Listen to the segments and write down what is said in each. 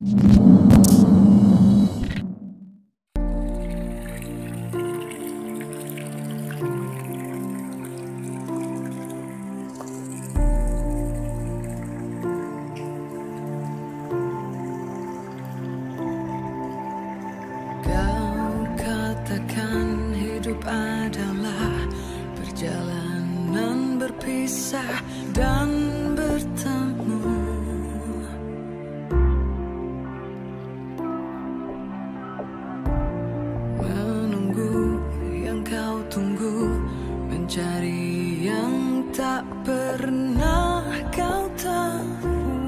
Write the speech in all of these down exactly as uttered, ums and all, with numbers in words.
Adalah perjalanan berpisah dan bertemu. Menunggu yang kau tunggu, mencari yang tak pernah kau tahu.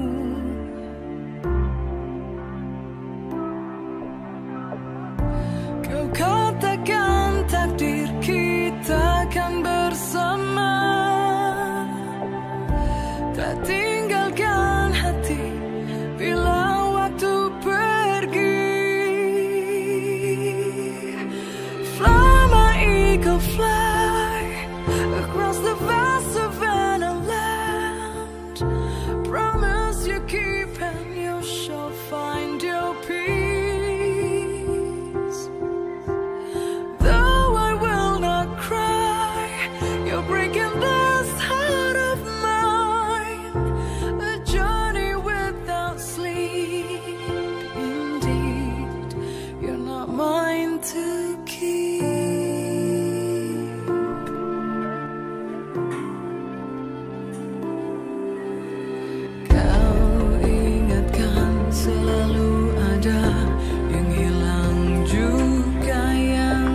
Kau katakan takdir kita kan bersama, tak tinggalkan hati bila waktu pergi. Fly my eagle, fly across the vast savannah land. Promise you keep and you shall find your peace. Breaking this heart of mine, a journey without sleep. Indeed, you're not mine to keep. Kau ingatkan selalu ada yang hilang juga yang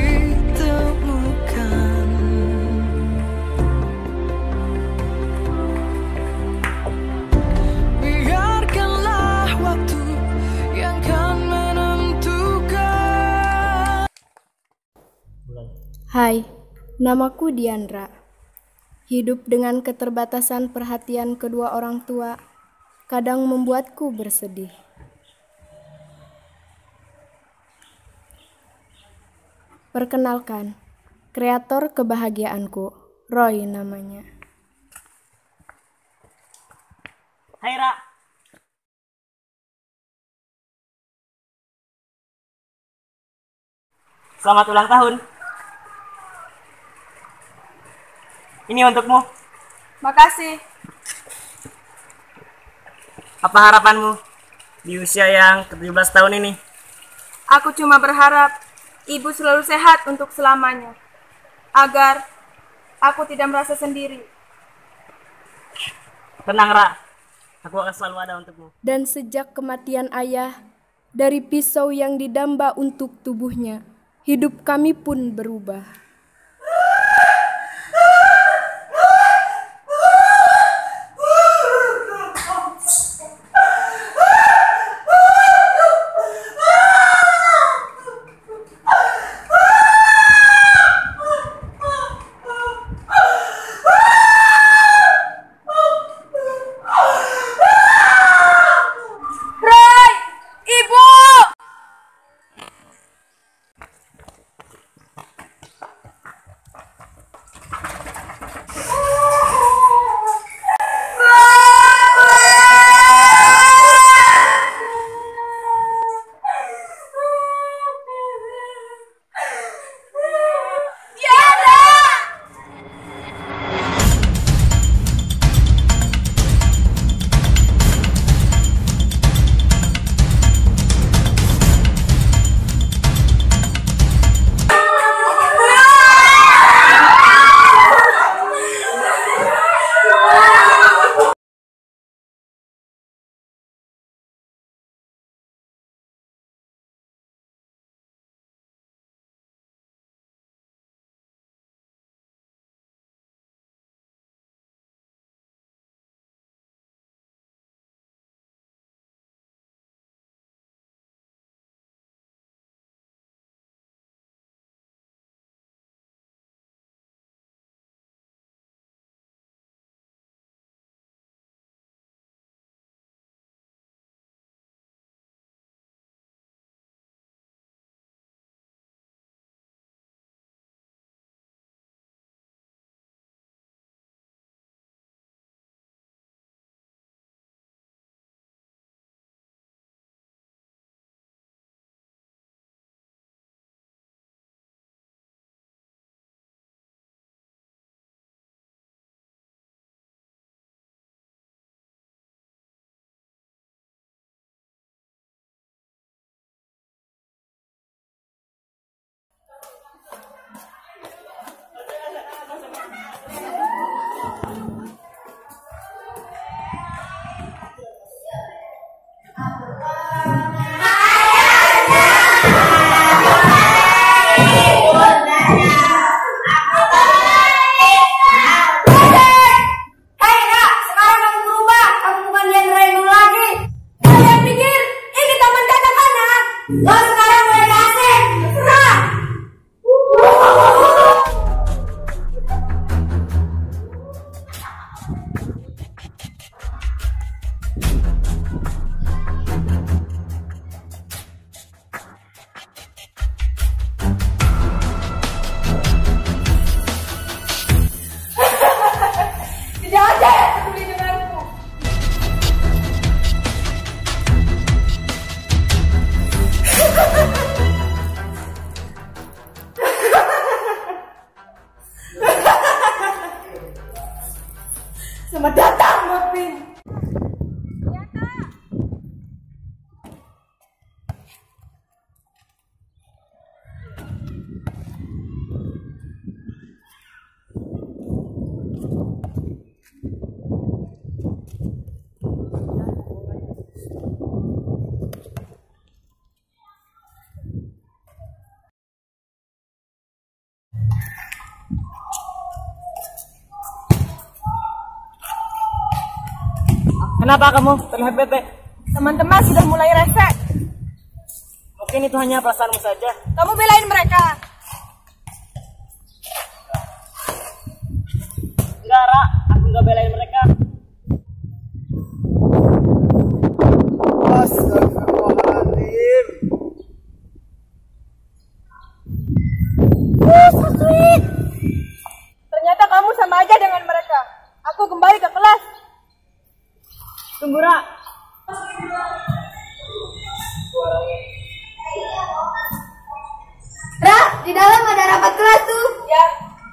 Hai, namaku Diandra. Hidup dengan keterbatasan perhatian kedua orang tua kadang membuatku bersedih. Perkenalkan, kreator kebahagiaanku, Roy namanya. Hai Ra. Selamat ulang tahun. Ini untukmu. Makasih. Apa harapanmu di usia yang ke tujuh belas tahun ini? Aku cuma berharap ibu selalu sehat untuk selamanya, agar aku tidak merasa sendiri. Tenang Ra, aku akan selalu ada untukmu. Dan sejak kematian ayah, dari pisau yang didamba untuk tubuhnya, hidup kami pun berubah. Selamat datang, Gopin. Kenapa kamu terlihat bete? Teman-teman sudah mulai rese. Mungkin itu hanya perasaanmu saja. Kamu belain mereka. Enggak, Ra. Aku nggak belain mereka. Astagfirullahaladzim. Oh, so sweet. Ternyata kamu sama aja dengan mereka. Aku kembali ke kelas. Tunggu, Ra. Ra, di dalam ada rapat kelas tuh. Ya.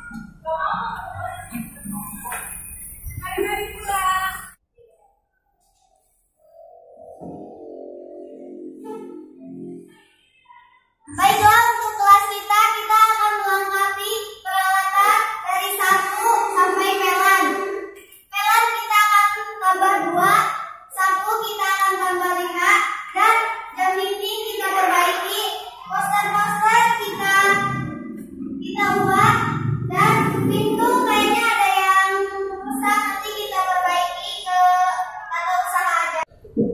Baiklah, untuk kelas kita, kita akan melengkapi peralatan dari sapu sampai pelan. Pelan kita akan tambah dua, sapu kita akan tambah lima, dan jam dinding kita perbaiki. Poster-poster kita kita ubah, dan pintu kayaknya ada yang rusak, nanti kita perbaiki ke tata usaha aja.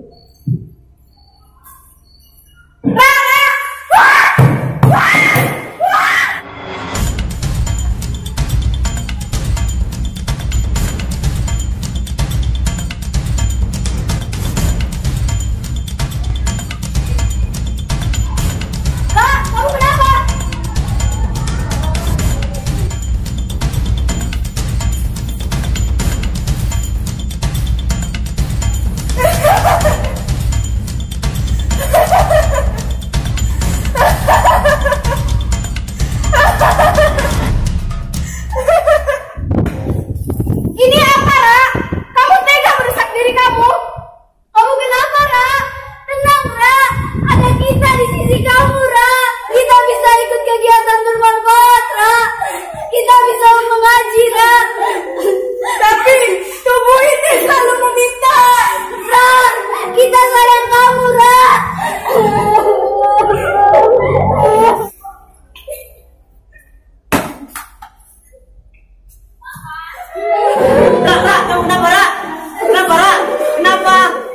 Ini apa, Ra? Kamu tega merusak diri kamu? Kamu kenapa, Ra? Tenang, Ra. Ada kita di sisi kamu, Ra. Kita bisa ikut kegiatan bermanfaat, Ra. Kita bisa mengaji, Ra. Tapi tubuh ini selalu meminta. Ra, kita sayang kamu, Ra. Ra, Ra, kamu kenapa, Ra? Kenapa, Ra? Kenapa?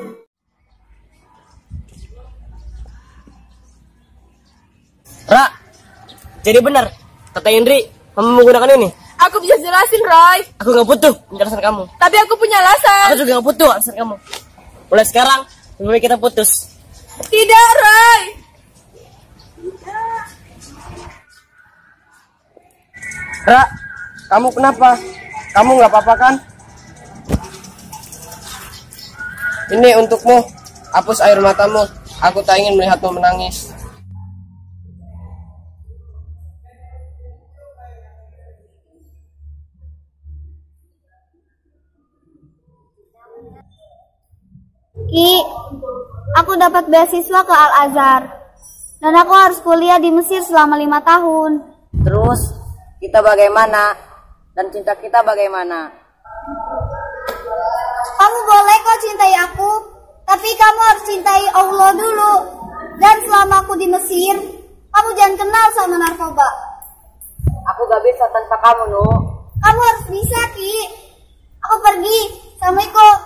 Ra, jadi benar kata Indri, kamu menggunakan ini. Aku bisa jelasin, Roy. Aku nggak butuh penjelasan kamu. Tapi aku punya alasan. Aku juga nggak butuh alasan kamu. Mulai sekarang, lebih baik kita putus. Tidak, Roy. Ra, kamu kenapa? Kamu nggak apa-apa kan? Ini untukmu. Hapus air matamu. Aku tak ingin melihatmu menangis. Ki, aku dapat beasiswa ke Al-Azhar. Dan aku harus kuliah di Mesir selama lima tahun. Terus kita bagaimana? Dan cinta kita bagaimana? Kamu boleh kok cintai aku, tapi kamu harus cintai Allah dulu. Dan selama aku di Mesir, kamu jangan kenal sama narkoba. Aku gak bisa tanpa kamu, Nu. Kamu harus bisa, Ki. Aku pergi. Assalamualaikum.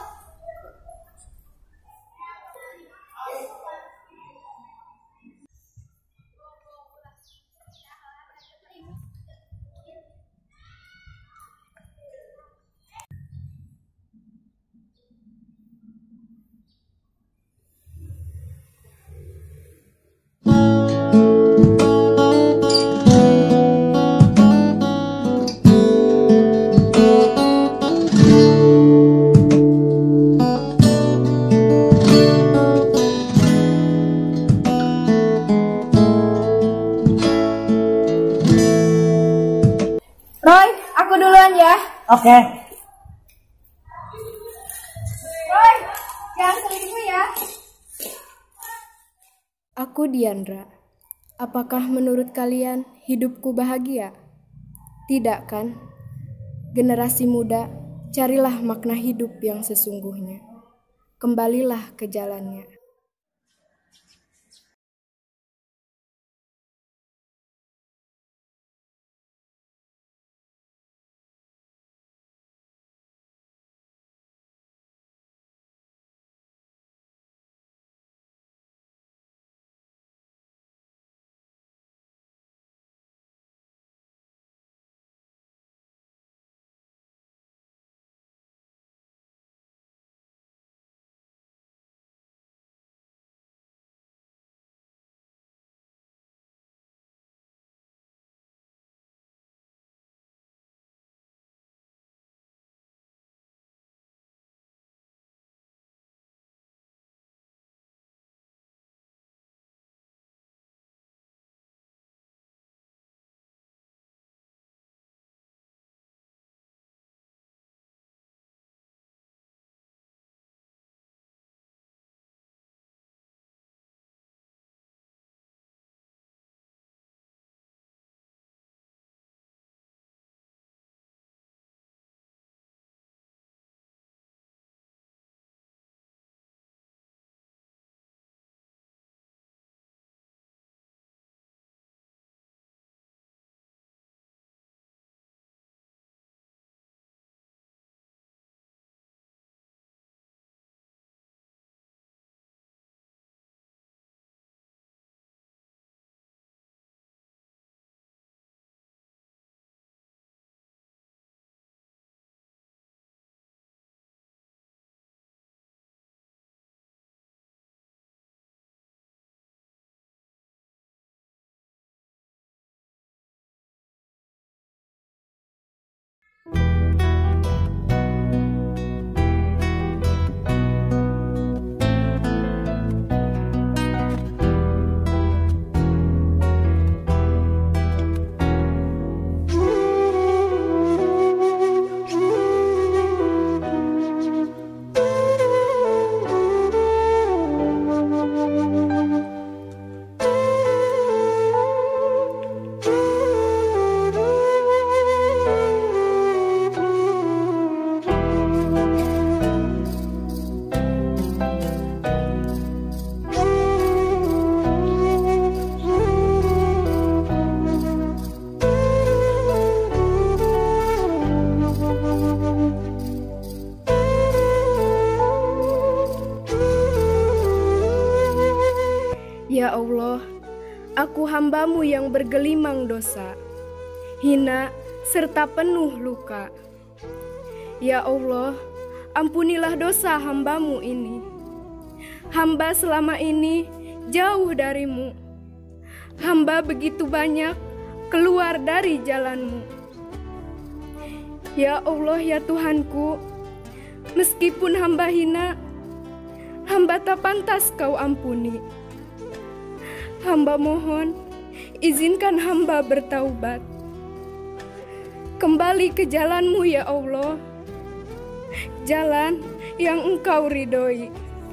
Roy, aku duluan ya. Oke. Doi, jangan selingkuh ya. Aku Diandra. Apakah menurut kalian hidupku bahagia? Tidak kan? Generasi muda, carilah makna hidup yang sesungguhnya. Kembalilah ke jalannya. Ya Allah, aku hambamu yang bergelimang dosa, hina serta penuh luka. Ya Allah, ampunilah dosa hambamu ini. Hamba selama ini jauh darimu. Hamba begitu banyak keluar dari jalanmu. Ya Allah, ya Tuhanku, meskipun hamba hina, hamba tak pantas kau ampuni. Hamba mohon, izinkan hamba bertaubat. Kembali ke jalanmu ya Allah, jalan yang engkau ridhoi.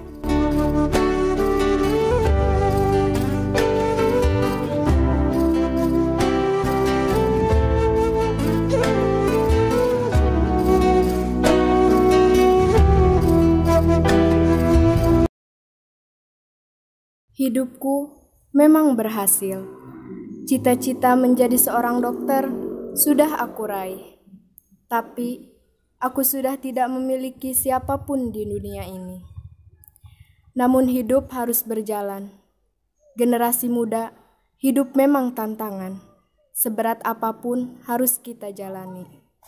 Hidupku memang berhasil. Cita-cita menjadi seorang dokter sudah aku raih. Tapi aku sudah tidak memiliki siapapun di dunia ini. Namun hidup harus berjalan. Generasi muda, hidup memang tantangan. Seberat apapun harus kita jalani.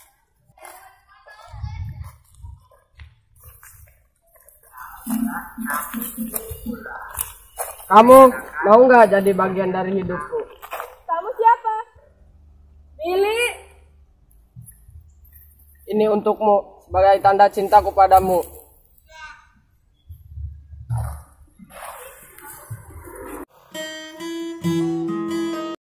Kamu mau nggak jadi bagian dari hidupku? Kamu siapa? Billy. Ini untukmu sebagai tanda cintaku padamu.